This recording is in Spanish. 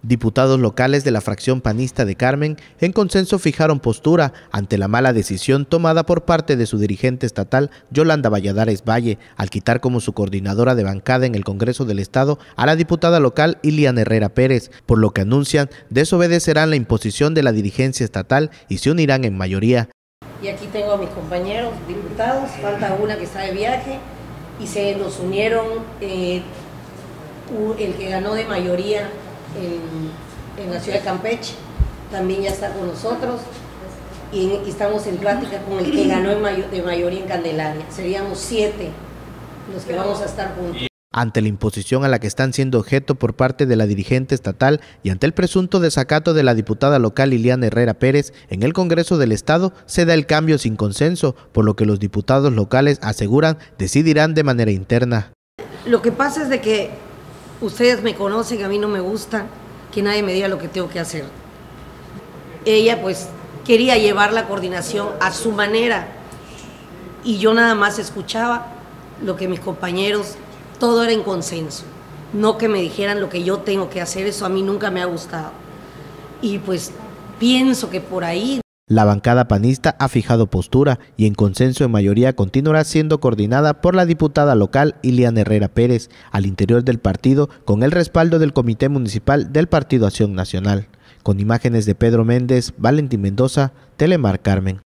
Diputados locales de la fracción panista de Carmen en consenso fijaron postura ante la mala decisión tomada por parte de su dirigente estatal Yolanda Valladares Valle al quitar como su coordinadora de bancada en el Congreso del Estado a la diputada local Iliana Herrera Pérez, por lo que anuncian desobedecerán la imposición de la dirigencia estatal y se unirán en mayoría. Y aquí tengo a mis compañeros diputados, falta una que está de viaje y se nos unieron el que ganó de mayoría en la ciudad de Campeche, también ya está con nosotros y estamos en plática con el que ganó de mayoría en Candelaria. Seríamos 7 los que vamos a estar juntos. Ante la imposición a la que están siendo objeto por parte de la dirigente estatal y ante el presunto desacato de la diputada local Iliana Herrera Pérez en el Congreso del Estado, se da el cambio sin consenso, por lo que los diputados locales aseguran decidirán de manera interna. Lo que pasa es de que ustedes me conocen, a mí no me gusta que nadie me diga lo que tengo que hacer. Ella pues quería llevar la coordinación a su manera y yo nada más escuchaba lo que mis compañeros, todo era en consenso, no que me dijeran lo que yo tengo que hacer, eso a mí nunca me ha gustado. Y pues pienso que por ahí... La bancada panista ha fijado postura y en consenso en mayoría continuará siendo coordinada por la diputada local Iliana Herrera Pérez al interior del partido con el respaldo del Comité Municipal del Partido Acción Nacional. Con imágenes de Pedro Méndez, Valentín Mendoza, Telemar Carmen.